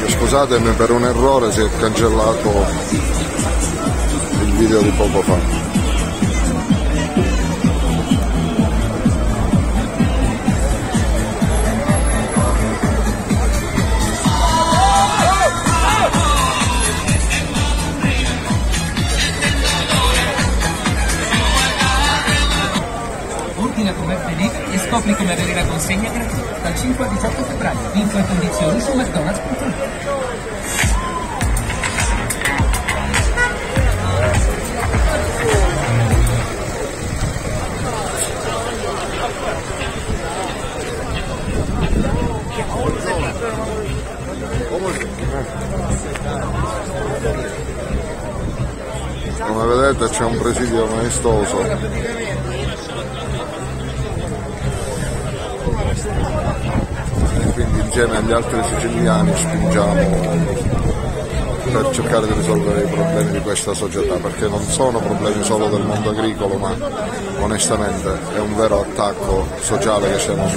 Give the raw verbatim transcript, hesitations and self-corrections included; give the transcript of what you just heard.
Scusatemi, per un errore si è cancellato il video di poco fa. Ordina come F D e scopri come avere la consegna gratuita dal cinque al diciotto febbraio. Info e condizioni su mcdonalds punto it. Come vedete c'è un presidio maestoso. E quindi insieme agli altri siciliani spingiamo per cercare di risolvere i problemi di questa società, perché non sono problemi solo del mondo agricolo, ma onestamente è un vero attacco sociale che stiamo